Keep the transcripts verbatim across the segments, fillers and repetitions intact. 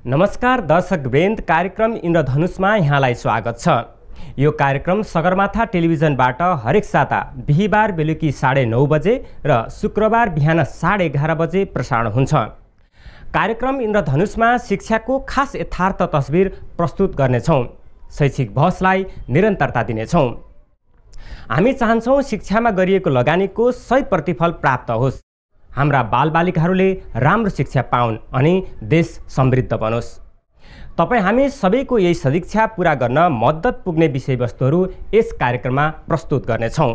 नमस्कार दर्शकवृन्द, कार्यक्रम इन्द्रधनुषमा यहाँलाई स्वागत छ। यो कार्यक्रम सगरमाथा टेलिभिजनबाट हरेक साता बिहीबार बेलुकी साढे नौ बजे र शुक्रबार बिहान साढे एघार बजे प्रसारण हुन्छ। कार्यक्रम इन्द्रधनुषमा शिक्षाको खास यथार्थ तस्बिर प्रस्तुत गर्नेछौँ। शैक्षिक बहसलाई निरन्तरता दिनेछौँ। हामी चाहन्छौँ शिक्षामा गरिएको लगानीको सही प्रतिफल प्राप्त होस्, हाम्रा बालबालिकाहरूले राम्रो शिक्षा पाउन् अनि देश समृद्ध बनोस्। तपाईँ हामी सबैको यही सदिच्छा पूरा गर्न मद्दत पुग्ने विषयवस्तुहरू यस कार्यक्रममा प्रस्तुत गर्नेछौँ।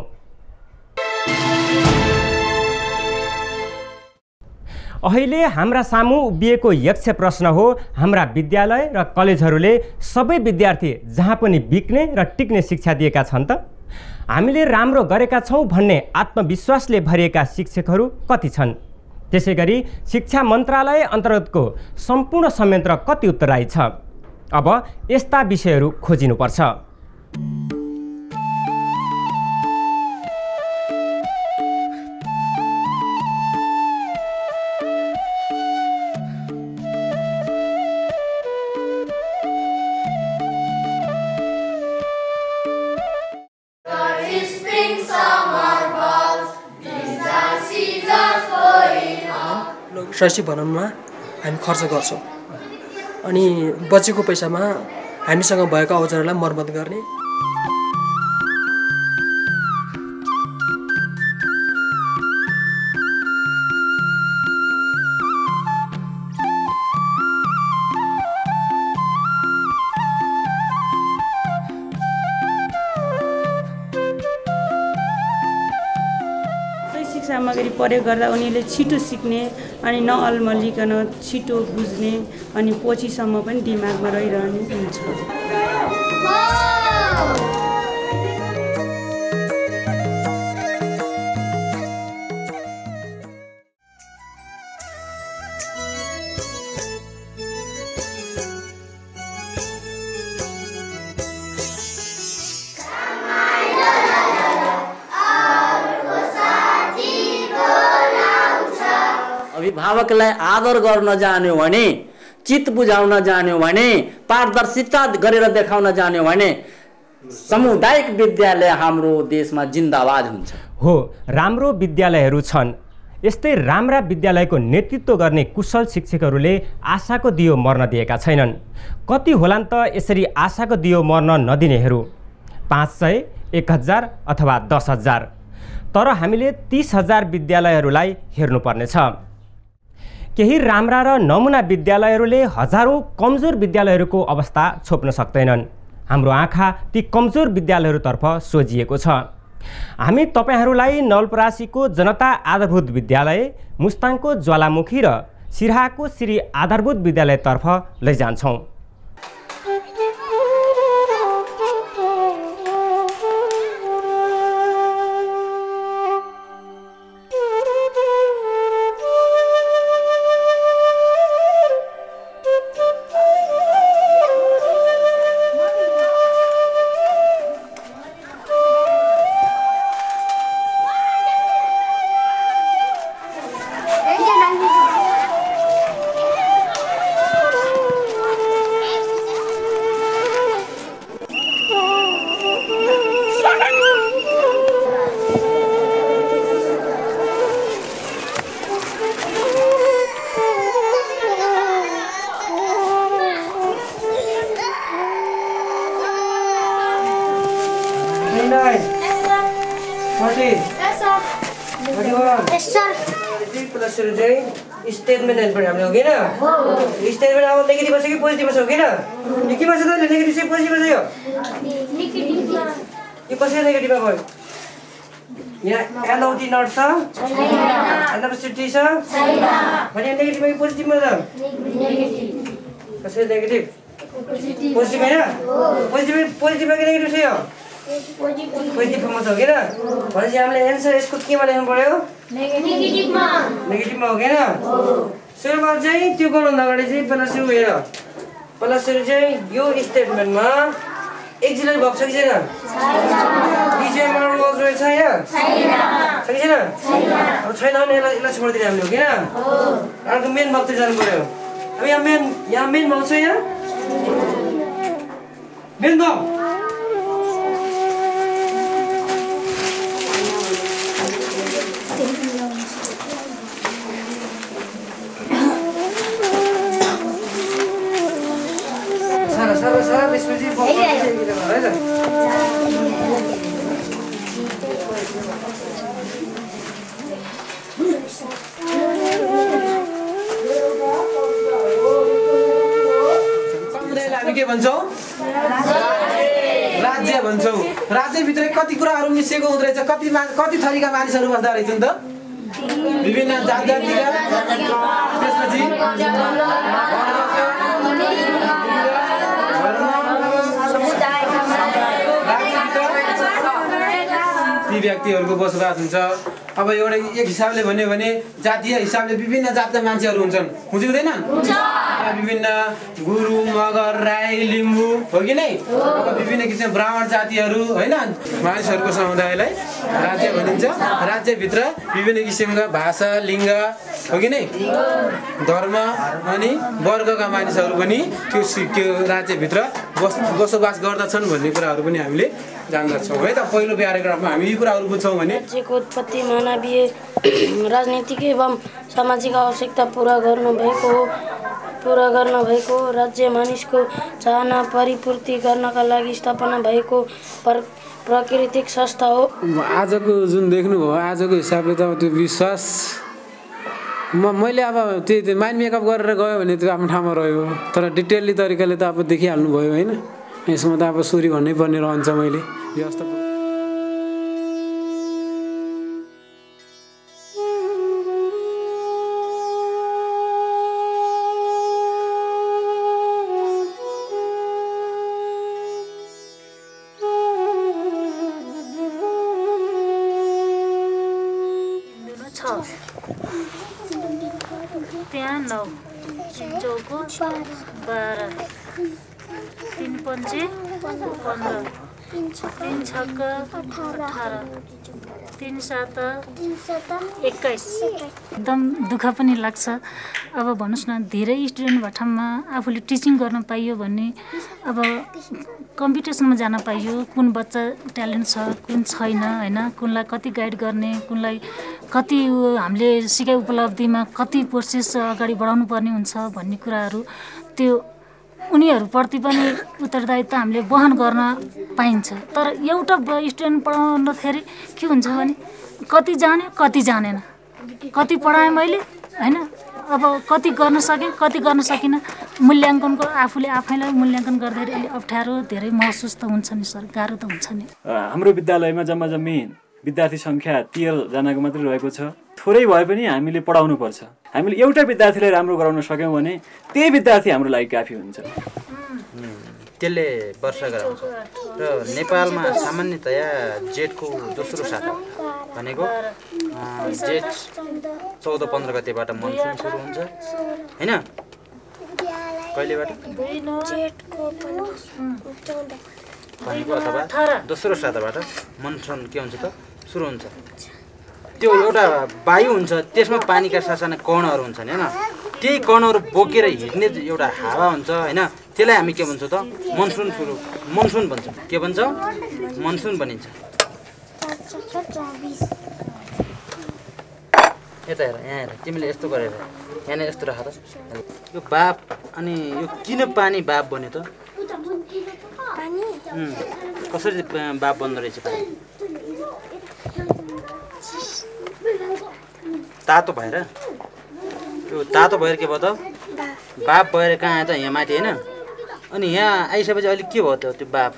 अहिले हाम्रा सामु उभिएको यक्ष प्रश्न हो, हाम्रा विद्यालय र कलेजहरूले सबै विद्यार्थी जहाँ पनि बिक्ने र टिक्ने शिक्षा दिएका छन् त? हामीले राम्रो गरेका छौँ भन्ने आत्मविश्वासले भरिएका शिक्षकहरू कति छन्? त्यसैगरी शिक्षा मन्त्रालय अन्तर्गतको सम्पूर्ण संयन्त्र कति उत्तरदायी छ? अब यस्ता विषयहरू खोजिनुपर्छ। शैक्षिक भवनमा हामी खर्च गर्छौँ अनि बचेको पैसामा हामीसँग भएका औजारलाई मर्मत गर्ने। सामग्री प्रयोग गर्दा उनीहरूले छिटो सिक्ने अनि नअल्मलिकन छिटो बुझ्ने अनि पछिसम्म पनि दिमागमा रहिरहने हुन्छ। अभिभावकलाई आदर गर्न जान्यो भने, चित्त बुझाउन जान्यो भने, पारदर्शिता गरेर देखाउन जान्यो भने सामुदायिक विद्यालय हाम्रो देशमा जिन्दाबाद हुन्छ। हो, राम्रो विद्यालयहरू छन्। यस्तै राम्रा विद्यालयको नेतृत्व गर्ने कुशल शिक्षकहरूले आशाको दियो मर्न दिएका छैनन्। कति होलान् त यसरी आशाको दियो मर्न नदिनेहरू? पाँच सय, एक हजार अथवा दस हजार। तर हामीले तीस हजार विद्यालयहरूलाई हेर्नुपर्नेछ। केही राम्रा र नमुना विद्यालयहरूले हजारौँ कमजोर विद्यालयहरूको अवस्था छोप्न सक्दैनन्। हाम्रो आँखा ती कमजोर विद्यालयहरूतर्फ सोझिएको छ। हामी तपाईँहरूलाई नवलपरासीको जनता आधारभूत विद्यालय, मुस्ताङको ज्वालामुखी र सिराहाको श्री आधारभूत विद्यालयतर्फ लैजान्छौँ। स्टेटमेन्ट हेर्नु पर्यो हामीले, हो किन? स्टेटमेन्ट अब नेगेटिभ छ कि पोजिटिभ छ, हो किन? यो के भन्छ त? नेगेटिभ छ पोजिटिभ छ? यो यो कसरी नेगेटिभमा भयो? यहाँ एनओटी नट छ, एनओटी छ, भने नेगेटिभमा कि पोजिटिभमा छ? कसरी नेगेटिभ? पोजिटिभ होइन? पोजिटिभ पोजिटिभमा कि नेगेटिभ छ? यो पोजिटिभ फर्ममा छ, हो किन? भनेपछि हामीले एन्सर यसको केमा लेख्नु पर्यो? नेगेटिभमा। नेगेटिभमा, हो किन? सुरुमा चाहिँ त्यो गर्नुभन्दा अगाडि चाहिँ पहिला सुरु हेर, पहिला सुरु चाहिँ यो स्टेटमेन्टमा एक्जिलरी भएको छ कि छैन? डिजाइन मोडल छ यहाँ? छ कि छैन? अब छैन भने यसलाई यसलाई छोडिदिने हामीले, हो किन? अर्को मेन भक्ततिर जानु पर्यो। अब यहाँ मेन यहाँ मेन भाउ छ यहाँ मेन भाउ सारा सारा सारा त्यसपछि है त हामी के भन्छौँ राज्य भन्छौँ राज्यभित्र कति कुराहरू मिसिएको हुँदो रहेछ कति कति थरीका मानिसहरू बस्दा रहेछन् त विभिन्न जात जातिका त्यसपछि ती व्यक्तिहरूको बसोबास हुन्छ अब एउटा एक हिसाबले भन्यो भने जातीय हिसाबले विभिन्न जातका मान्छेहरू हुन्छन् हुन्छ हुँदैन विभिन्न गुरुङ मगर राई लिम्बू हो कि नै अब विभिन्न किसिमका ब्राह्मण जातिहरू होइन मानिसहरूको समुदायलाई राज्य भनिन्छ राज्यभित्र विभिन्न किसिमका भाषा लिङ्ग हो कि नै धर्म अनि वर्गका मानिसहरू पनि त्यो त्यो राज्यभित्र बस बसोबास गर्दछन् भन्ने कुराहरू पनि हामीले जान्दछौँ है त पहिलो प्याराग्राफमा हामी यी कुराहरू बुझ्छौँ भने राज्यको उत्पत्ति मानवीय राजनीतिक एवं सामाजिक आवश्यकता पुरा गर्नु भएको हो पुरा गर्न भएको राज्य मानिसको चाहना परिपूर्ति गर्नका लागि स्थापना भएको पर प्राकृतिक संस्था हो आजको जुन देख्नुभयो आजको हिसाबले त त्यो विश्वास म मैले अब त्यो माइन्ड मेकअप गरेर गयो भने त्यो आफ्नो ठाउँमा रह्यो तर डिटेल्ली तरिकाले त अब देखिहाल्नु भयो होइन यसमा त अब सोरी भन्नै पर्ने रहन्छ मैले व्यवस्था त्यहाँ नौ चौको बाह्र तिन पन्चे पन्ध्र तिन छक्क अठार तिन सात एक्काइस एकदम दुःख पनि लाग्छ अब भन्नुहोस् न धेरै स्टुडेन्ट भएको ठाउँमा आफूले टिचिङ गर्न पाइयो भने अब कम्पिटिसनमा जान पाइयो कुन बच्चा ट्यालेन्ट छ कुन छैन होइन कुनलाई कति गाइड गर्ने कुनलाई कति हामीले सिकाइ उपलब्धिमा कति प्रोसेस अगाडि बढाउनु पर्ने हुन्छ भन्ने कुराहरू त्यो उनीहरूप्रति पनि उत्तरदायित्व हामीले वहन गर्न पाइन्छ तर एउटा स्टुडेन्ट पढाउँदाखेरि के हुन्छ भने कति जाने कति जानेन कति पढाएँ मैले होइन अब कति गर्न सकेँ कति गर्न सकिनँ मूल्याङ्कनको आफूले आफैलाई मूल्याङ्कन गर्दाखेरि अलिक अप्ठ्यारो धेरै महसुस त हुन्छ नि सर गाह्रो त हुन्छ नि हाम्रो विद्यालयमा जम्मा जम्मी विद्यार्थी सङ्ख्या तेह्रजनाको मात्रै रहेको छ थोरै भए पनि हामीले पढाउनु पर्छ हामीले एउटा विद्यार्थीलाई राम्रो गराउन सक्यौँ भने त्यही विद्यार्थी हाम्रो लागि काफी हुन्छ त्यसले वर्ष गराउँछ र नेपालमा सामान्यतया जेठको दोस्रो साता भनेको जेठ चौध पन्ध्र गतेबाट मनसुन सुरु हुन्छ होइन कहिलेबाट भनेको अथवा दोस्रो साताबाट मनसुन के हुन्छ त सुरु हुन्छ त्यो एउटा वायु हुन्छ त्यसमा पानीका सासाना कणहरू हुन्छन् होइन त्यही कणहरू बोकेर हिँड्ने एउटा हावा हुन्छ होइन त्यसलाई हामी के भन्छौँ त मनसुन सुरु मनसुन भन्छौँ के भन्छ मनसुन भनिन्छ यता हेर यहाँ हेर तिमीले यस्तो गरेर यहाँनिर यस्तो राख त यो बाफ अनि यो किन पानी बाफ बन्यो त कसरी बाफ बन्दो रहेछ पानी तातो भएर त्यो तातो भएर के भयो त बाफ भएर कहाँ आयो त यहाँ माथि होइन अनि यहाँ आइसकेपछि अहिले के भयो त त्यो बाफ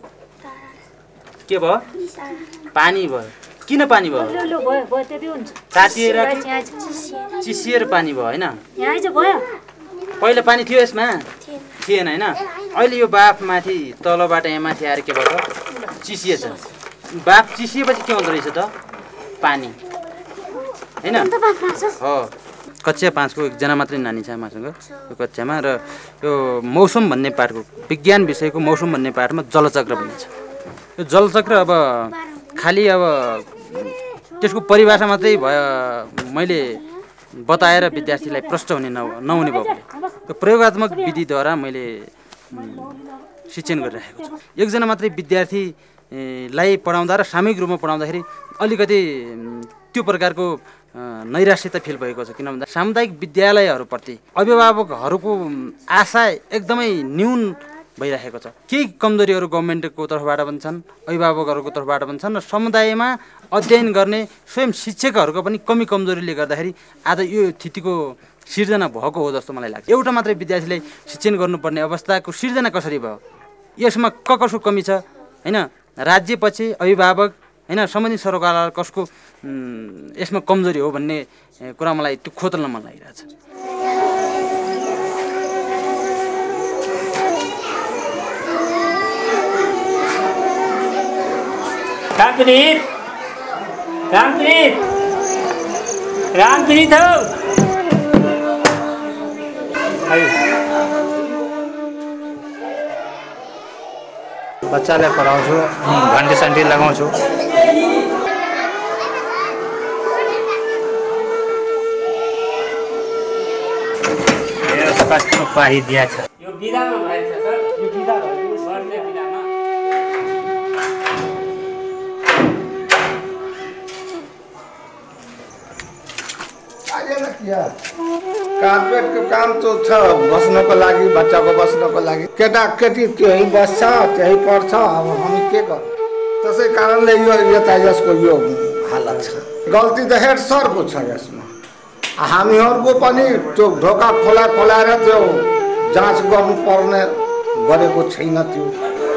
के भयो पानी भयो किन पानी भयो तातिएर चिसिएर पानी भयो होइन पहिला पानी थियो यसमा थिएन होइन अहिले यो बाफ माथि तलबाट यहाँ माथि आएर के भयो त चिसिएछ बाफ चिसिएपछि के हुँदो रहेछ त पानी होइन हो कक्षा पाँचको एकजना मात्रै नानी छ मसँग यो कक्षामा र यो मौसम भन्ने पाठको विज्ञान विषयको मौसम भन्ने पाठमा जलचक्र भनिन्छ यो जलचक्र अब खालि अब त्यसको परिभाषा मात्रै भयो मैले बताएर विद्यार्थीलाई प्रष्ट हुने नहुने भयो प्रयोगात्मक विधिद्वारा मैले शिक्षण गरिरहेको छु। एकजना मात्रै विद्यार्थीलाई पढाउँदा र सामूहिक रूपमा पढाउँदाखेरि अलिकति त्यो प्रकारको नैराश्यता फिल भएको छ। किन भन्दा सामुदायिक विद्यालयहरूप्रति अभिभावकहरूको आशा एकदमै न्यून भइरहेको छ। केही कमजोरीहरू गभर्मेन्टको तर्फबाट पनि छन्, अभिभावकहरूको तर्फबाट पनि छन् र समुदायमा अध्ययन गर्ने स्वयं शिक्षकहरूको पनि कमी कमजोरीले गर्दाखेरि आज यो स्थितिको सिर्जना भएको हो जस्तो मलाई लाग्छ। एउटा मात्रै विद्यार्थीले शिक्षण गर्नुपर्ने अवस्थाको सिर्जना कसरी भयो, यसमा क कसको कमी छ हैन, राज्यपछि अभिभावक हैन सम्बन्धित सरकार कसको यसमा कमजोरी हो भन्ने कुरा मलाई त्यो खोतल्न मन लागिरहेछ। रामप्रीत रामप्रीत रामप्रीत हो बच्चालाई पढाउँछु अनि घन्टी सन्टी लगाउँछु। कस्तो पारिदिया छ यो बिदामा भएछ सर, यो बिदा भयो वर्ष बिदामा कार्पेटको काम त छ बस्नको लागि, बच्चाको बस्नको लागि। केटाकेटी त्यही बस्छ त्यही पढ्छ, अब हामी के गर्छौँ? त्यसै कारणले यो यता यसको यो हालत छ। गल्ती त हेड सरको छ यसमा। हामीहरूको पनि त्यो ढोका खोला खोलाएर त्यो जाँच गर्नुपर्ने गरेको छैन। त्यो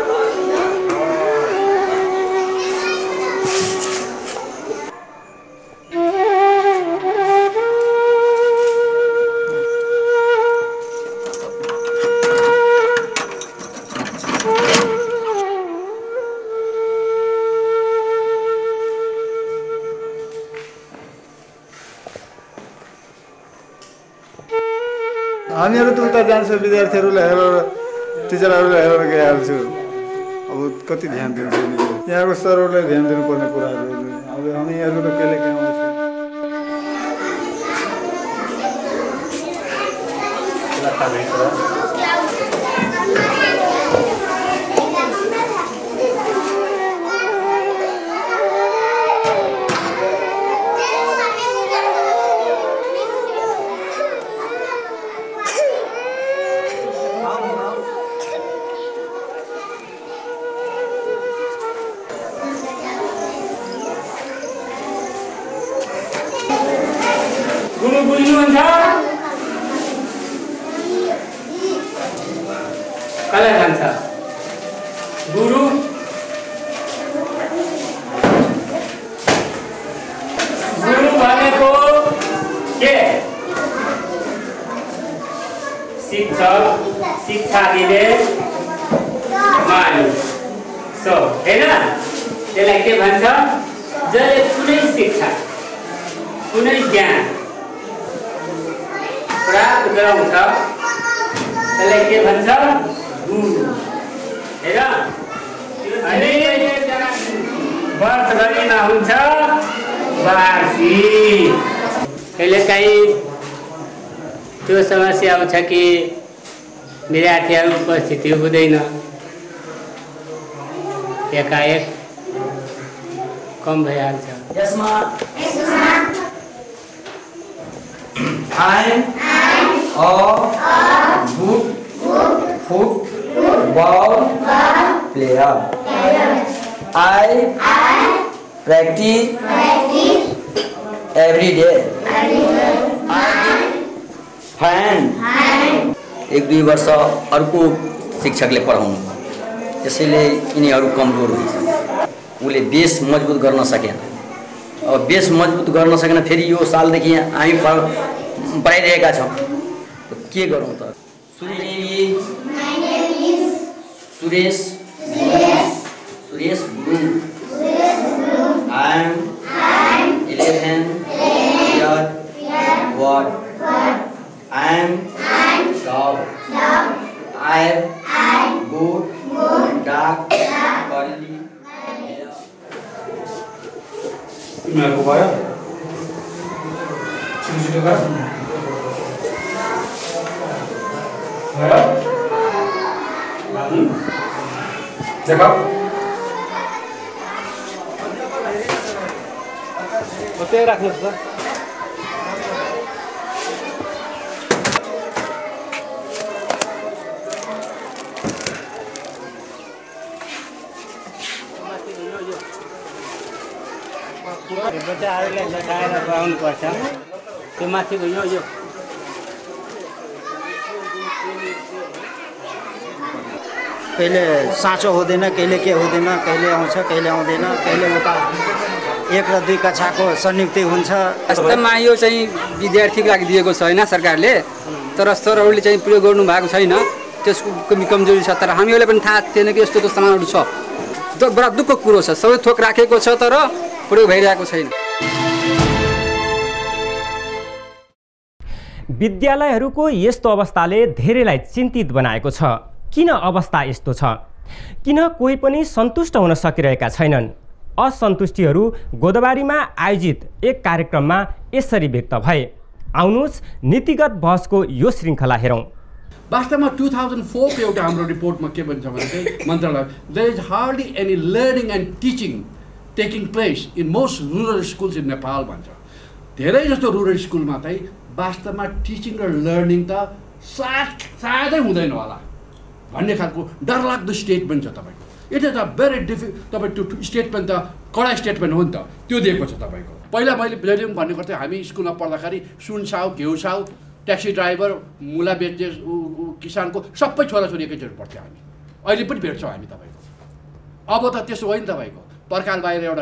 हामीहरू त उता जान्छ, विद्यार्थीहरूलाई हेरेर टिचरहरूलाई हेरेर गइहाल्छु। अब कति ध्यान दिन्छ नि यहाँको सरहरूलाई ध्यान दिनुपर्ने कुराहरू। अब हामीहरू त कहिले कहीँ आउँछ। गुरु बुझ्नुहुन्छ? कसलाई खान्छ गुरु? गुरु भनेको के? शिक्षक, शिक्षा दिने मानिस सो हैन? त्यसलाई के भन्छ? जसले कुनै शिक्षा कुनै ज्ञान प्राप्त गराउँछ त्यसलाई के भन्छ? गुरु हैन? अनि वर्षभरिमा हुन्छ वार्षिक। कहिलेकाहीँ त्यो समस्या आउँछ कि विद्यार्थीहरू उपस्थिति हुँदैन, एकाएक कम भइहाल्छ। यसमा I'm a good football player. I practice every day. Fan एक दुई वर्ष अर्को शिक्षकले पढाउनु, त्यसैले यिनीहरू कमजोर हुन्छ। उसले बेस मजबुत गर्न सकेन। अब बेस मजबुत गर्न सकेन, फेरि यो सालदेखि हामी पढाइरहेका छौँ। के गरौँ त? Suresh Suresh Gurung. I am eleven year ward. I am dog. I am good dark curly. तिमीहरूको भयो छिटो छिटो गर। देखो त्यही राख्नुहोस् त बच्चाहरूलाई लगाएर गराउनुपर्छ त्यो माथिको यो यो कहिले साँचो हुँदैन कहिले के हुँदैन कहिले आउँछ कहिले आउँदैन कहिले उता एक र दुई कक्षाको संयुक्ति हुन्छ। वास्तवमा यो चाहिँ विद्यार्थीको लागि दिएको छैन सरकारले, तर सरहरूले चाहिँ प्रयोग गर्नु भएको छैन। त्यसको कमी कमजोरी छ, तर हामीहरूलाई पनि थाहा थिएन कि यस्तो सामानहरू छ। बडा दुःखको कुरो छ, सबै थोक राखेको छ तर प्रयोग भइरहेको छैन। विद्यालयहरूको यस्तो अवस्थाले धेरैलाई चिन्तित बनाएको छ। किन अवस्था यस्तो छ? किन कोही पनि सन्तुष्ट हुन सकिरहेका छैनन्? असन्तुष्टिहरू गोदाबारीमा आयोजित एक कार्यक्रममा यसरी व्यक्त भए। आउनुहोस् नीतिगत बहसको यो श्रृङ्खला हेरौँ। वास्तवमा टु थाउजन्ड फोरको एउटा हाम्रो रिपोर्टमा के भन्छ भने चाहिँ मन्त्रालय there is hardly any learning and teaching taking place in most rural schools in Nepal भन्छ। धेरै जस्तो रुरल स्कुलमा चाहिँ वास्तवमा टिचिङ र लर्निङ त सायद सायदै हुँदैन होला भन्ने खालको डरलाग्दो स्टेटमेन्ट छ तपाईँको। It is a very difficult तपाईँ त्यो स्टेटमेन्ट त कडा स्टेटमेन्ट हो नि त, त्यो दिएको छ तपाईँको। पहिला मैले बेलियम भन्ने गर्थेँ, हामी स्कुलमा पढ्दाखेरि सुनसाउ घिउसाउ ट्याक्सी ड्राइभर मुला बेच्ने किसानको सबै छोराछोरी एकैचोटि पढ्थ्यौँ हामी। अहिले पनि भेट्छौँ हामी तपाईँको। अब त त्यसो होइन तपाईँको। पर्खाल बाहिर एउटा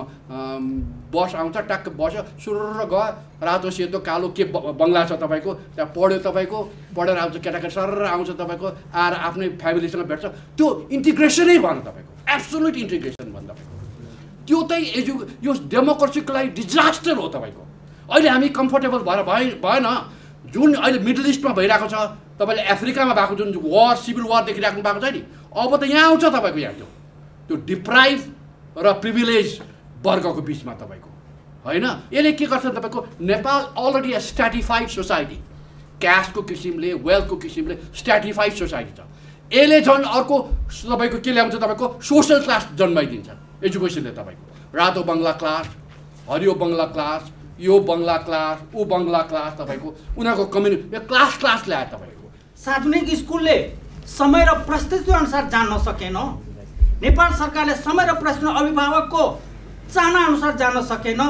बस आउँछ, टक्क बस्यो, सुरुर गयो, रातो सेतो कालो के बङ्गला छ तपाईँको, त्यहाँ पढ्यो तपाईँको, पढेर आउँछ केटाकेटी सरर आउँछ तपाईँको, आएर आफ्नै फ्यामिलीसँग भेट्छ। त्यो इन्टिग्रेसनै भएन तपाईँको, एब्सोल्युट इन्टिग्रेसन भन्छ तपाईँको। त्यो चाहिँ एजु यो डेमोक्रेसीको लागि डिजास्टर हो तपाईँको। अहिले हामी कम्फर्टेबल भएर भए भएन। जुन अहिले मिडल इस्टमा भइरहेको छ, तपाईँले अफ्रिकामा भएको जुन वार सिभिल वार देखिराख्नु भएको छ नि, अब त यहाँ आउँछ तपाईँको। यहाँ त्यो त्यो डिप्राइभ र प्रिभिलेज वर्गको बिचमा तपाईँको होइन। यसले के गर्छ तपाईँको, Nepal already a stratified society, क्यास्टको किसिमले वेल्थको किसिमले स्ट्याटिफाइड सोसाइटी छ। यसले झन् अर्को तपाईँको के ल्याउँछ तपाईँको सोसल क्लास जन्माइदिन्छ एजुकेसनले तपाईँको। रातो बङ्गला क्लास, हरियो बङ्गला क्लास, यो बङ्गला क्लास, ऊ बङ्गला क्लास तपाईँको, उनीहरूको कम्युनिटी क्लास क्लास ल्यायो तपाईँको। सार्वजनिक स्कुलले समय र परिस्थिति अनुसार जान्न सकेन। नेपाल सरकारले समय र प्रश्न अभिभावकको चाहना अनुसार जान सकेन।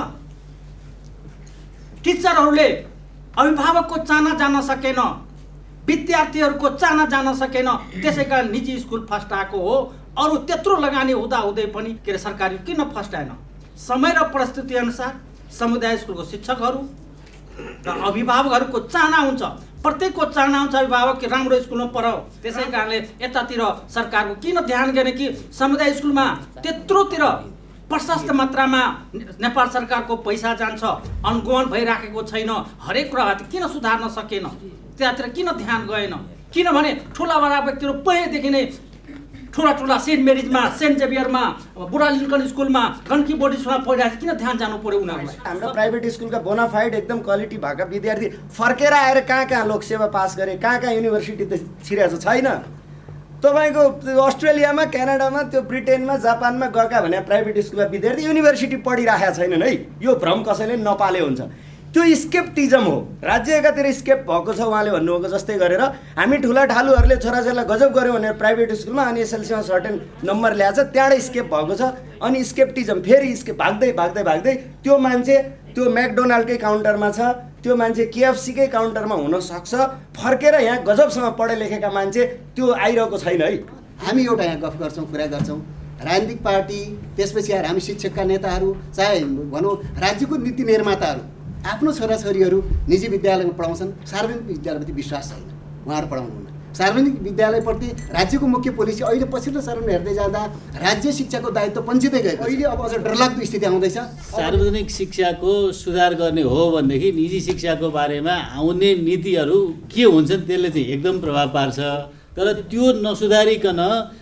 टिचरहरूले अभिभावकको चाहना जान सकेन, विद्यार्थीहरूको चाहना जान सकेन। त्यसै कारण निजी स्कुल फर्स्ट आएको हो। अरू त्यत्रो लगानी हुँदा हुँदै पनि के अरे सरकारी किन फर्स्ट आएन? समय र परिस्थिति अनुसार समुदाय स्कुलको शिक्षकहरू र अभिभावकहरूको चाहना हुन्छ, प्रत्येकको चाहना हुन्छ अभिभावक कि राम्रो स्कुलमा पढाऊ। त्यसै कारणले यतातिर सरकारको किन ध्यान गर्ने कि समुदाय स्कुलमा त्यत्रोतिर प्रशस्त मात्रामा नेपाल सरकारको पैसा जान्छ, अनुगमन भइराखेको छैन। हरेक कुरा किन सुधार्न सकेन? त्यतातिर किन ध्यान गएन? किनभने ठुला बडा व्यक्तिहरू पहिलेदेखि नै ठुला ठुला सेन्ट मेरिजमा, सेन्ट जेभियरमा, बुढा लिङ्कन स्कुलमा, गन्की बोर्ड स्कुलमा पढिरहेको किन ध्यान जानु पर्यो उनीहरूलाई? हाम्रो प्राइभेट स्कुलका बोनाफाइड एकदम क्वालिटी भएका विद्यार्थी फर्केर आएर कहाँ कहाँ लोकसेवा पास गरे, कहाँ कहाँ युनिभर्सिटी त छिरेको छैन। तपाईँको अस्ट्रेलियामा, क्यानाडामा, त्यो ब्रिटेनमा, जापानमा गएका भने प्राइभेट स्कुलका विद्यार्थी युनिभर्सिटी पढिरहेका छैनन् है। यो भ्रम कसैले नपाले हुन्छ। त्यो स्केप्टिजम हो, राज्य एकातिर स्केप भएको छ उहाँले भन्नुभएको जस्तै गरेर। हामी ठुला ठालुहरूले छोराछोरीलाई गजब गऱ्यो भनेर प्राइभेट स्कुलमा अनि एसएलसीमा सर्टेन नम्बर ल्याएछ, त्यहाँबाट स्केप भएको छ। अनि स्केप्टिजम फेरि स्केप भाग्दै भाग्दै भाग्दै त्यो मान्छे त्यो म्याकडोनाल्डकै काउन्टरमा छ, त्यो मान्छे केएफसीकै काउन्टरमा हुनसक्छ। फर्केर यहाँ गजबसँग पढे लेखेका मान्छे त्यो आइरहेको छैन है। हामी एउटा यहाँ गफ गर्छौँ, कुरा गर्छौँ, राजनीतिक पार्टी, त्यसपछि आएर हामी शिक्षकका नेताहरू, चाहे भनौँ राज्यको नीति निर्माताहरू आफ्नो छोराछोरीहरू निजी विद्यालयमा पढाउँछन्, सार्वजनिक विद्यालयप्रति विश्वास छैन, उहाँहरू पढाउनुहुन्न। सार्वजनिक विद्यालयप्रति राज्यको मुख्य पोलिसी अहिले पछिल्लो चरणमा हेर्दै जाँदा राज्य शिक्षाको दायित्व पञ्चिँदै गएको। अहिले अब अझ डरलाग्दो स्थिति आउँदैछ। सार्वजनिक शिक्षाको सुधार गर्ने हो भनेदेखि निजी शिक्षाको बारेमा आउने नीतिहरू के हुन्छन् त्यसले चाहिँ एकदम प्रभाव पार्छ। तर त्यो नसुधारिकन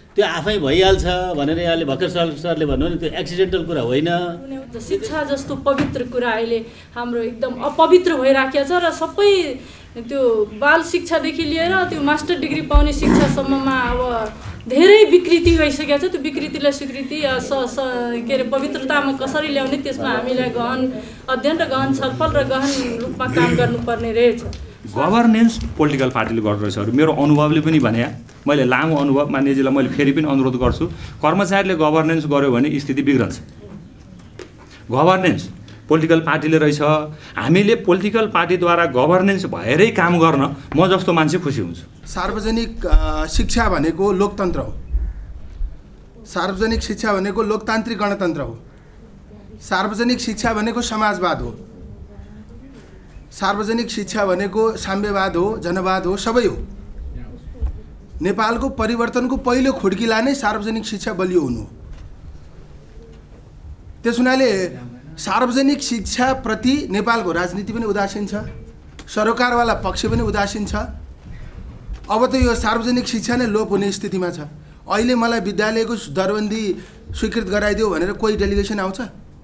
त्यो आफै भइहाल्छ भनेर यहाँले भर्खर सर सरले भन्नु नि त्यो एक्सिडेन्टल कुरा होइन। शिक्षा जस्तो पवित्र कुरा अहिले हाम्रो एकदम अपवित्र भइराखेको छ र सबै त्यो बाल शिक्षादेखि लिएर त्यो मास्टर डिग्री पाउने शिक्षासम्ममा अब धेरै विकृति भइसकेको छ। त्यो विकृतिलाई स्वीकृति स स के अरे पवित्रतामा कसरी ल्याउने त्यसमा हामीलाई गहन अध्ययन र गहन छलफल र गहन रूपमा काम गर्नुपर्ने रहेछ। गभर्नेन्स पोलिटिकल पार्टीले गर्दो रहेछ। मेरो अनुभवले पनि भने मैले लामो अनुभव मान्यजीलाई मैले फेरि पनि अनुरोध गर्छु, कर्मचारीले गभर्नेन्स गर्यो भने स्थिति बिग्रन्छ। गभर्नेन्स पोलिटिकल पार्टीले रहेछ। हामीले पोलिटिकल पार्टीद्वारा गभर्नेन्स भएरै काम गर्न म जस्तो मान्छे खुसी हुन्छु। सार्वजनिक शिक्षा भनेको लोकतन्त्र हो। सार्वजनिक शिक्षा भनेको लोकतान्त्रिक गणतन्त्र हो। सार्वजनिक शिक्षा भनेको समाजवाद हो। सार्वजनिक शिक्षा भनेको साम्यवाद हो, जनवाद हो, सबै हो। नेपालको परिवर्तनको पहिलो खुड्किला नै सार्वजनिक शिक्षा बलियो हुनु हो। त्यस हुनाले सार्वजनिक शिक्षाप्रति नेपालको राजनीति पनि उदासीन छ, सरकारवाला पक्ष पनि उदासीन छ। अब त यो सार्वजनिक शिक्षा नै लोप हुने स्थितिमा छ। अहिले मलाई विद्यालयको दरबन्दी स्वीकृत गराइदियो भनेर कोही डेलिगेसन आउँछ?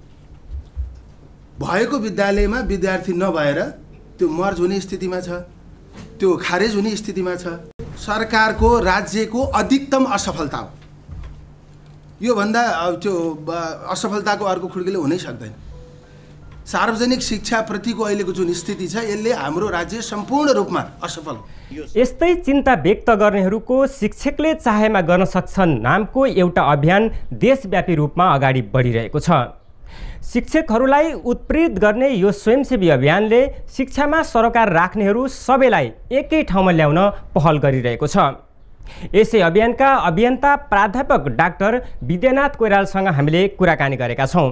भएको विद्यालयमा विद्यार्थी नभएर त्यो मर्ज हुने स्थितिमा छ, त्यो खारेज हुने स्थितिमा छ। सरकारको राज्यको अधिकतम असफलता हो। योभन्दा त्यो असफलताको अर्को खुड्किलो हुनै सक्दैन। सार्वजनिक शिक्षाप्रतिको अहिलेको जुन स्थिति छ यसले हाम्रो राज्य सम्पूर्ण रूपमा असफल हो। यस्तै चिन्ता व्यक्त गर्नेहरूको शिक्षकले चाहेमा गर्न सक्छन् नामको एउटा अभियान देशव्यापी रूपमा अगाडि बढिरहेको छ। शिक्षकहरूलाई उत्प्रेरित गर्ने यो स्वयंसेवी अभियानले शिक्षामा सरोकार राख्नेहरू सबैलाई एकै ठाउँमा ल्याउन पहल गरिरहेको छ। यसै अभियानका अभियन्ता प्राध्यापक डाक्टर विद्यानाथ कोइरालासँग हामीले कुराकानी गरेका छौँ।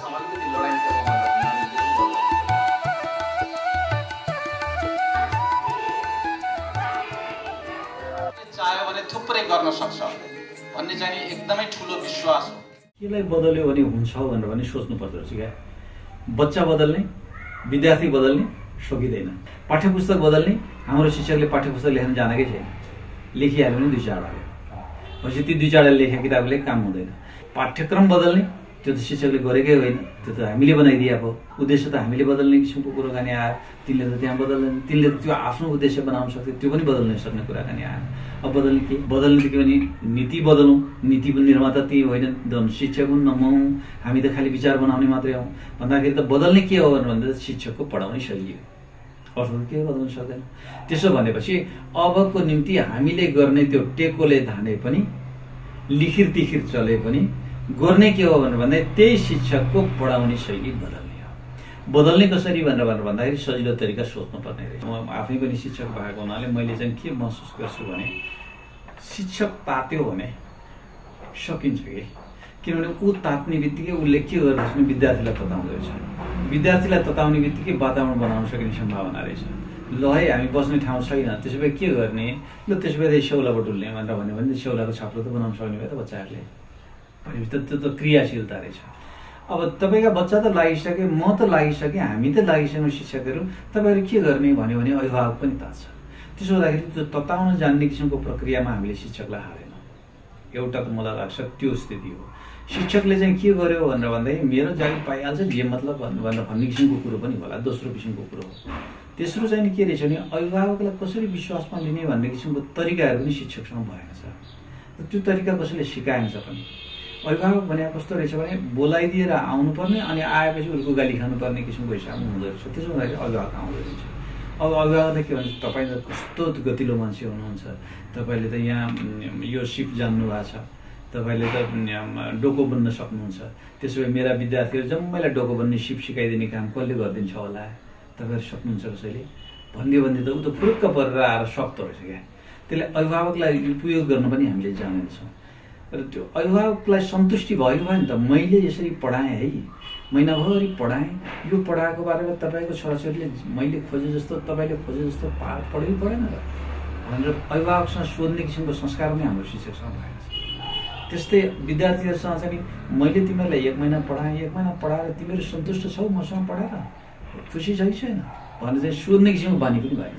चाह्यो भने थुप्रै गर्न सक्छ भन्ने चाहिँ एकदमै ठुलो विश्वास हो। केलाई बदल्यो भने हुन्छ भनेर पनि सोच्नु पर्दो रहेछ क्या। बच्चा बदल्ने, विद्यार्थी बदल्ने सकिँदैन। पाठ्यपुस्तक बदल्ने, हाम्रो शिक्षकले पाठ्यपुस्तक लेख्न जानेकै छैन, लेखिहाल्यो भने दुई चारवटा पछि ती दुई चारवटा लेखेको किताबले काम हुँदैन। पाठ्यक्रम बदल्ने त्यो त शिक्षकले गरेकै होइन, त्यो त हामीले बनाइदिएको उद्देश्य त हामीले बदल्ने किसिमको कुराकानी आयो। तिनले त त्यहाँ बदल्दैन, तिनले त्यो आफ्नो उद्देश्य बनाउन सक्थ्यो, त्यो पनि बदल्न सक्ने कुराकानी आयो। अब बदल्ने के बदल्ने के भने नीति बदलौँ। नीति पनि निर्माता त्यही होइन, शिक्षक पनि नमौँ, हामी त खालि विचार बनाउने मात्रै हौँ भन्दाखेरि त बदल्ने के हो भन्दा शिक्षकको पढाउने शैली हो, अरू के बदल्न सक्दैन। त्यसो भनेपछि अबको निम्ति हामीले गर्ने त्यो टेकोले धाने पनि लिखिर तिखिर चले पनि गर्ने के हो भनेर भन्दा त्यही शिक्षकको पढाउने शैली बदल्ने हो। बदल्ने कसरी भनेर भनेर भन्दाखेरि सजिलो तरिका सोच्नुपर्ने रहेछ। म आफै पनि शिक्षक भएको हुनाले मैले चाहिँ के महसुस गर्छु भने शिक्षक तात्यो भने सकिन्छ कि, किनभने ऊ तात्ने बित्तिकै उसले के गर्छ भने विद्यार्थीलाई तताउँदो रहेछ। विद्यार्थीलाई तताउने बित्तिकै वातावरण बनाउन सकिने सम्भावना रहेछ। ल है हामी बस्ने ठाउँ छैन, त्यसो भए के गर्ने, ल त्यसो भए स्याउला बटुल्ने भनेर भन्यो भने स्याउलाको छाप्रो त बनाउन सक्ने भयो त बच्चाहरूले। भनेपछि त त्यो त क्रियाशीलता रहेछ। अब तपाईँका बच्चा त लागिसके, म त लागिसकेँ, हामी त लागिसक्यौँ शिक्षकहरू, तपाईँहरू के गर्ने भन्यो भने अभिभावक पनि तात्छ। त्यसो हुँदाखेरि त्यो तताउन जान्ने किसिमको प्रक्रियामा हामीले शिक्षकलाई हालेनौँ। एउटा त मलाई लाग्छ त्यो स्थिति हो। शिक्षकले चाहिँ के गर्यो भनेर भन्दाखेरि मेरो जागिर पाइहाल्छ जे मतलब भनेर भन्ने किसिमको कुरो पनि होला, दोस्रो किसिमको कुरो हो। तेस्रो चाहिँ के रहेछ भने अभिभावकलाई कसरी विश्वासमा लिने भन्ने किसिमको तरिकाहरू पनि शिक्षकसँग भएको छ। त्यो तरिका कसैले सिकाएछ पनि। अभिभावक भने कस्तो रहेछ भने बोलाइदिएर आउनुपर्ने अनि आएपछि उसको गाली खानुपर्ने किसिमको हिसाबमा हुँदो रहेछ। त्यसो हुँदाखेरि अभिभावक आउँदो रहेछ। अब अभिभावकले के भन्छ, तपाईँ त कस्तो गतिलो मान्छे हुनुहुन्छ, तपाईँले त यहाँ यो सिप जान्नु भएको छ, तपाईँले त डोको बन्न सक्नुहुन्छ, त्यसो भए मेरा विद्यार्थीहरू जम्मैलाई डोको बन्ने सिप सिकाइदिने काम कसले गरिदिन्छ होला, तपाईँहरू सक्नुहुन्छ कसैले भनिदियो भने त ऊ त फुरुक्क परेर आएर सक्दो रहेछ क्या। त्यसले अभिभावकलाई उपयोग गर्न पनि हामीले जानेछौँ। र त्यो अभिभावकलाई सन्तुष्टि भयो भने त मैले यसरी पढाएँ है, महिनाभरि पढाएँ, यो पढाएको बारेमा तपाईँको छोराछोरीले मैले खोजे जस्तो तपाईँले खोजे जस्तो पा पढ्यो पढेन र भनेर अभिभावकसँग सोध्ने किसिमको संस्कार पनि हाम्रो शिक्षकसँग भएको छ। त्यस्तै विद्यार्थीहरूसँग चाहिँ मैले तिमीहरूलाई एक महिना पढाएँ, एक महिना पढाएर तिमीहरू सन्तुष्ट छौ मसँग पढाएर, खुसी छै छैन भनेर चाहिँ सोध्ने किसिमको बानी पनि भएको छ।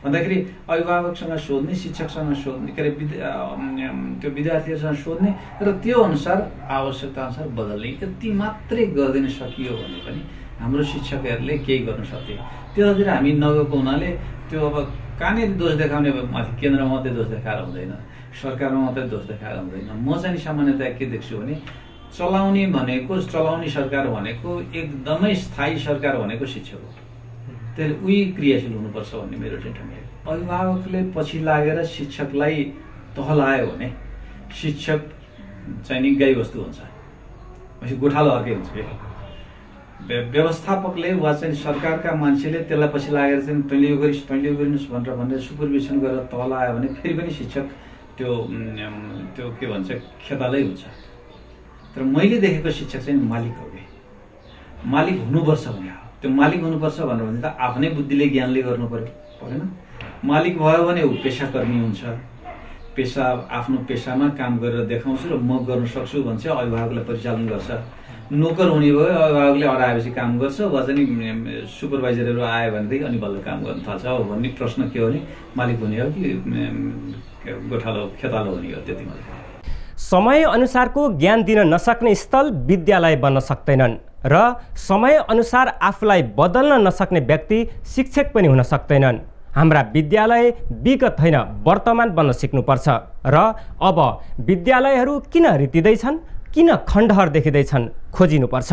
भन्दाखेरि अभिभावकसँग सोध्ने, शिक्षकसँग सोध्ने, के अरे विद्या त्यो विद्यार्थीहरूसँग सोध्ने र त्यो अनुसार आवश्यकता अनुसार बदल्ने, यति मात्रै गरिदिन सकियो भने पनि हाम्रो शिक्षकहरूले केही गर्न सक्थे। त्योतिर हामी नगएको हुनाले त्यो अब कहाँनिर दोष देखाउने माथि केन्द्रमा मात्रै दोष देखाएर हुँदैन, सरकारमा मात्रै दोष देखाएर हुँदैन। म चाहिँ सामान्यतया के देख्छु भने चलाउने भनेको चलाउने सरकार भनेको एकदमै स्थायी सरकार भनेको शिक्षक हो। त्यसले उही क्रियाशील हुनुपर्छ भन्ने मेरो चाहिँ ठम्याइ। अभिभावकले पछि लागेर शिक्षकलाई तहलायो भने शिक्षक चाहिँ नि गाईवस्तु हुन्छ, पछि गोठालो अर्कै हुन्छ कि। व्यवस्थापकले वा चाहिँ सरकारका मान्छेले त्यसलाई पछि लागेर चाहिँ तैँले यो गरिस् तैँले यो गरिनुहोस् भनेर भनेर सुपरभिजन गरेर तहलायो भने फेरि पनि शिक्षक त्यो त्यो के भन्छ खेतालै हुन्छ। तर मैले देखेको शिक्षक चाहिँ मालिक हो कि, मालिक हुनुपर्छ भने हो। त्यो मालिक हुनुपर्छ भनेर भने त आफ्नै बुद्धिले ज्ञानले गर्नु पर्यो परेन। मालिक भयो भने ऊ पेसाकर्मी हुन्छ, पेसा आफ्नो पेसामा काम गरेर देखाउँछु र म गर्न सक्छु भन्छ, अभिभावकले परिचालन गर्छ। नोकर हुने भयो अभिभावकले हराएपछि काम गर्छ, वा चाहिँ सुपरभाइजरहरू आयो भनेदेखि अनि बल्ल काम गर्न थाल्छ हो भन्ने प्रश्न के हो भने मालिक हुने हो कि गोठालो खेतालो हुने हो, त्यति मात्रै। समय अनुसारको ज्ञान दिन नसक्ने स्थल विद्यालय बन्न सक्दैनन् र समय अनुसार आफूलाई बदल्न नसक्ने व्यक्ति शिक्षक पनि हुन सक्दैनन्। हाम्रा विद्यालय विगत होइन वर्तमान बन्न सिक्नुपर्छ र अब विद्यालयहरू किन रितिँदैछन्, किन खण्डहर देखिँदैछन् खोजिनुपर्छ।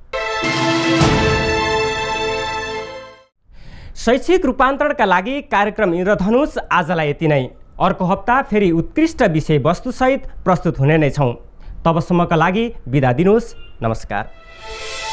शैक्षिक रूपान्तरणका लागि कार्यक्रम इन्द्रधनुष आजलाई यति नै। अर्को हप्ता फेरि उत्कृष्ट विषयवस्तुसहित प्रस्तुत हुने नै छौँ। तबसम्मका लागि बिदा दिनुहोस्। नमस्कार।